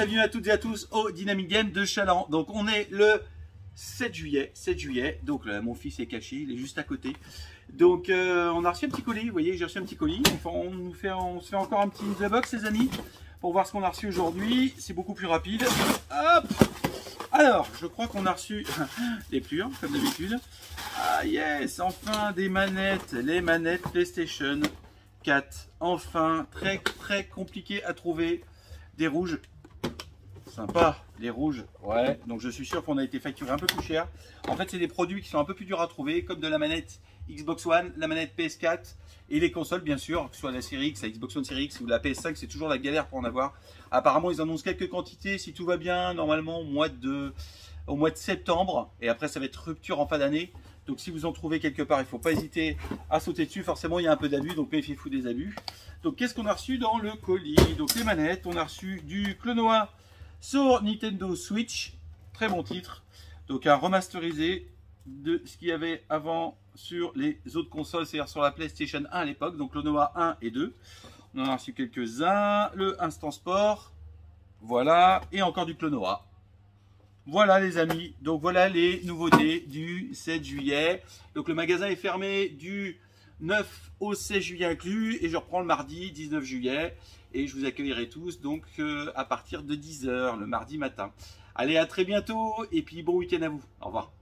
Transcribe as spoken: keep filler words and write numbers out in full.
bienvenue à toutes et à tous au Dynamic Game de Chaland. Donc on est le sept juillet, sept juillet, donc là, mon fils est caché, il est juste à côté. Donc euh, on a reçu un petit colis, vous voyez, j'ai reçu un petit colis. Enfin, on, nous fait, on se fait encore un petit The Box les amis, pour voir ce qu'on a reçu aujourd'hui. C'est beaucoup plus rapide. Hop. Alors, je crois qu'on a reçu les plures, comme d'habitude. Ah yes, enfin des manettes, les manettes PlayStation quatre. Enfin, très très compliqué à trouver. Des rouges, sympa, les rouges, ouais. Donc je suis sûr qu'on a été facturé un peu plus cher. En fait, c'est des produits qui sont un peu plus durs à trouver, comme de la manette Xbox One, la manette P S quatre et les consoles, bien sûr, que ce soit la série X, la Xbox One série X ou la P S cinq, c'est toujours la galère pour en avoir. Apparemment, ils annoncent quelques quantités, si tout va bien, normalement au mois de, au mois de septembre. Et après, ça va être rupture en fin d'année. Donc si vous en trouvez quelque part, il ne faut pas hésiter à sauter dessus. Forcément, il y a un peu d'abus, donc méfiez-vous des abus. Donc qu'est-ce qu'on a reçu dans le colis? Donc les manettes, on a reçu du Klonoa sur Nintendo Switch. Très bon titre. Donc un remasterisé de ce qu'il y avait avant sur les autres consoles, c'est-à-dire sur la PlayStation un à l'époque. Donc Klonoa un et deux. On en a reçu quelques-uns. Le Instant Sport. Voilà. Et encore du Klonoa. Voilà les amis, donc voilà les nouveautés du sept juillet. Donc le magasin est fermé du neuf au seize juillet inclus et je reprends le mardi dix-neuf juillet et je vous accueillerai tous donc euh, à partir de dix heures le mardi matin. Allez, à très bientôt et puis bon week-end à vous. Au revoir.